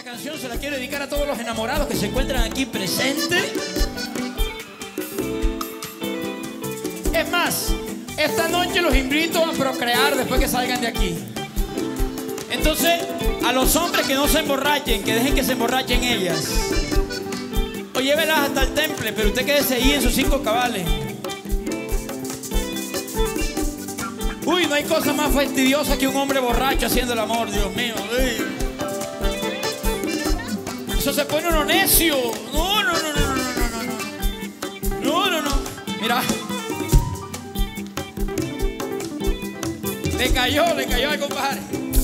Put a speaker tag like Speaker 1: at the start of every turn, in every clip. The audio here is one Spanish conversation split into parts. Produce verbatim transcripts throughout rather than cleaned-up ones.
Speaker 1: canción se la quiero dedicar a todos los enamorados que se encuentran aquí presentes. Es más, esta noche los invito a procrear después que salgan de aquí. Entonces, a los hombres que no se emborrachen, que dejen que se emborrachen ellas, o llévelas hasta el temple, pero usted quédese ahí en sus cinco cabales. Uy, no hay cosa más fastidiosa que un hombre borracho haciendo el amor, Dios mío. Uy. Eso se pone uno necio. No, no, no, no, no, no, no. No, no, no. Mira. Le cayó, le cayó al compadre.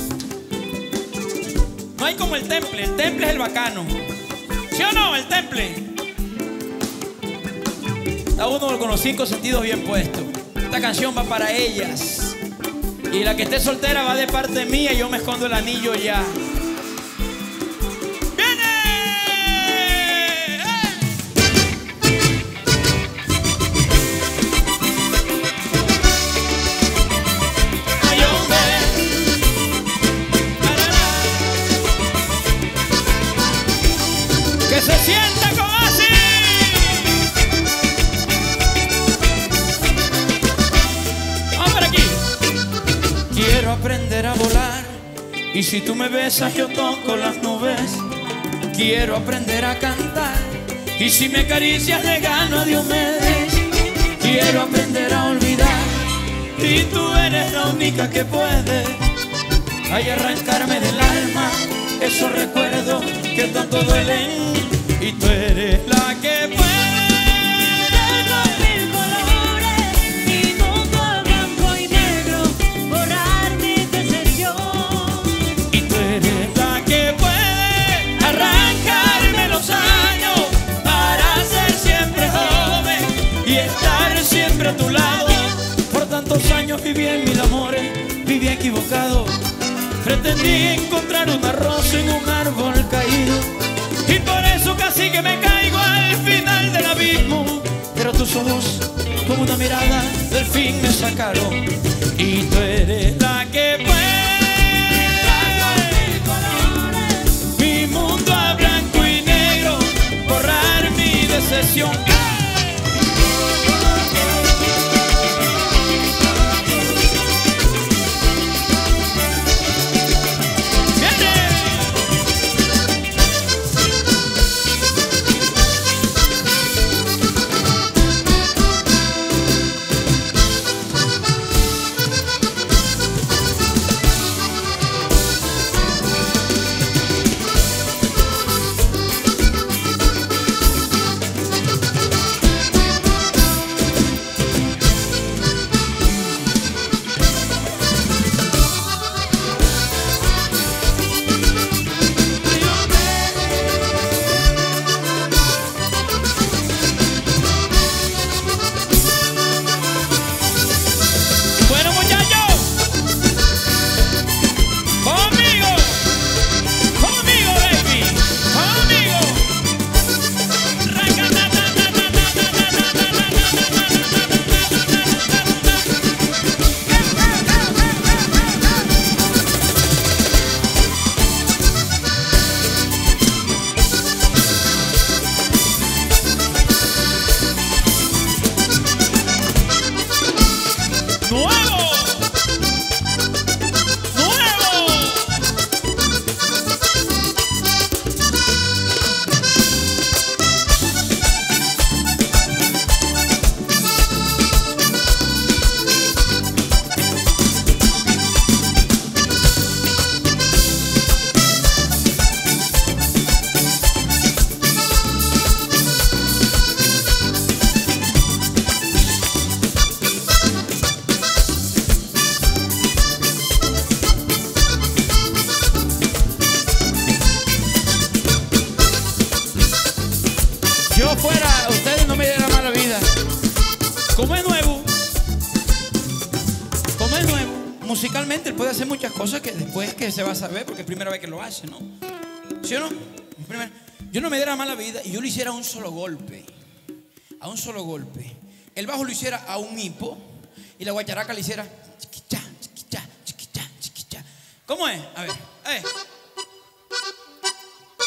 Speaker 1: No hay como el temple. El temple es el bacano. ¿Sí o no? El temple. Está uno con los cinco sentidos bien puestos. Esta canción va para ellas. Y la que esté soltera va de parte mía y yo me escondo el anillo ya. Que se sienta como así. Vamos por aquí. Quiero aprender a volar y si tú me besas yo toco las nubes. Quiero aprender a cantar y si me acaricias le gano a Diomedes. Quiero aprender a olvidar y tú eres la única que puede ay, arrancarme del alma esos recuerdos que tanto duelen. Y tú eres la que puede
Speaker 2: con mil colores, mi mundo blanco y negro, borrar mi decepción.
Speaker 1: Y tú eres la que puede arrancarme los años para ser siempre joven y estar siempre a tu lado. Por tantos años viví en mil amores, viví equivocado. Pretendí encontrar una rosa en un árbol caído y por eso casi que me caigo al final del abismo. Pero tus ojos con una mirada del fin me sacaron. Y tú eres la que puede mi mundo a blanco y negro, borrar mi decepción. Yo fuera, ustedes no me dieran mala vida. Como es nuevo, como es nuevo, musicalmente él puede hacer muchas cosas que después que se va a saber, porque es primera vez que lo hace, ¿no? ¿Sí o no? Yo no me diera mala vida y yo lo hiciera a un solo golpe. A un solo golpe. El bajo lo hiciera a un hipo y la guacharaca le hiciera chiquichá, chiquichá, chiquichá, chiquichá. ¿Cómo es? A ver, a ver.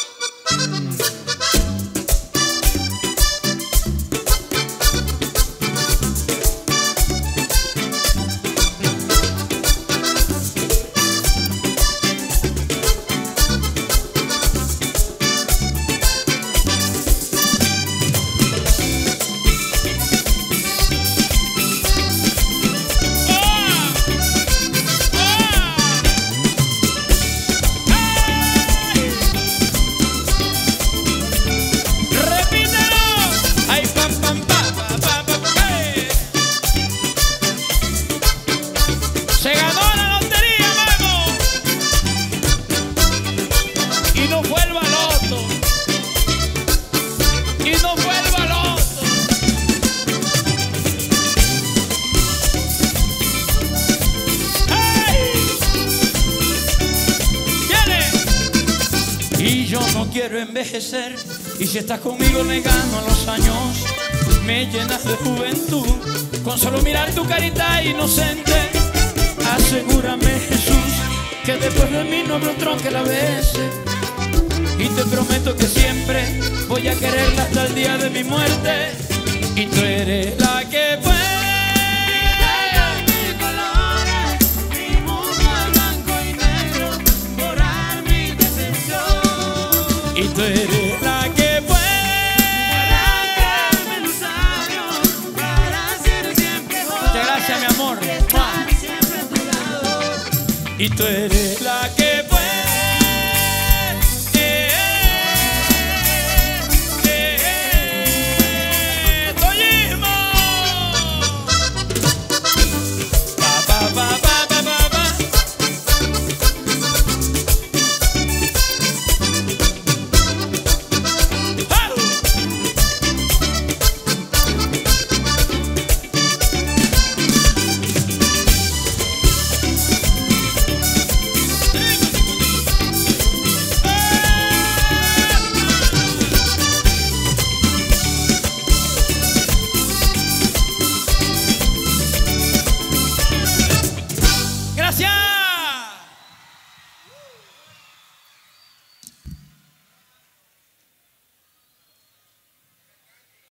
Speaker 1: quiero envejecer, y si estás conmigo me gano los años. Me llenas de juventud con solo mirar tu carita inocente. Asegúrame, Jesús, que después de mí no habrá otro que la bese, y te prometo que siempre voy a quererla hasta el día de mi muerte. Y tú eres la que puede y tú eres la que puede
Speaker 2: arrancarme los años para ser siempre joven.
Speaker 1: Muchas gracias, mi amor.
Speaker 2: Estar siempre a tu lado.
Speaker 1: Y tú eres la que puede eh, eh, eh, Toñismo. Pa, pa, pa, pa, pa, pa, pa. Gracias.